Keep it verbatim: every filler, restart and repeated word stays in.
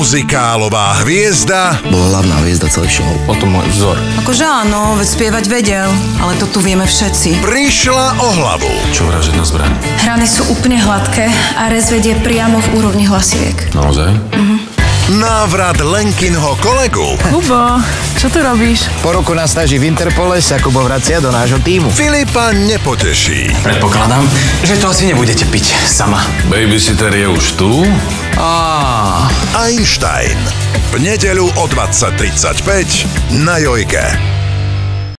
muzikálová hviezda. Bola hlavná hviezda celých show. O tom môj vzor. Akože áno, veď spievať vedel, ale to tu vieme všetci. Prišla o hlavu. Čo vražedná zbraň? Hrany sú úplne hladké a rez vedie priamo v úrovni hlasiviek. Naozaj? Mhm. Návrat Lenkinho kolegu. Kubo, čo tu robíš? Po roku na stáži v Interpole sa Kubo vracia do nášho tímu. Filipa nepoteší. Predpokladám, že to asi nebudete piť sama. Babysitter je už tu? Á. Einstein. V nedeľu o dvadsať tridsaťpäť na Jojke.